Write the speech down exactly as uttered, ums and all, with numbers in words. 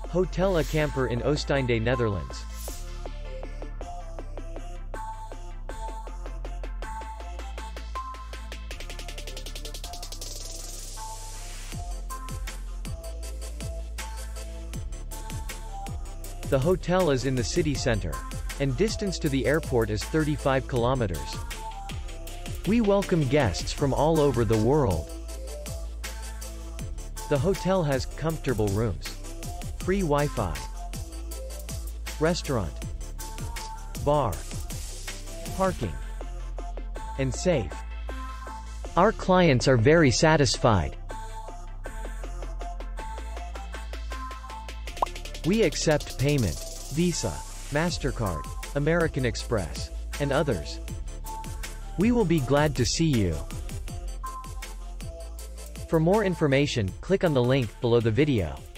Hotel Ekamper in Oosteinde, Netherlands. The hotel is in the city center, and distance to the airport is thirty-five kilometers. We welcome guests from all over the world. The hotel has comfortable rooms, free Wi-Fi, restaurant, bar, parking, and safe. Our clients are very satisfied. We accept payment, Visa, MasterCard, American Express, and others. We will be glad to see you. For more information, click on the link below the video.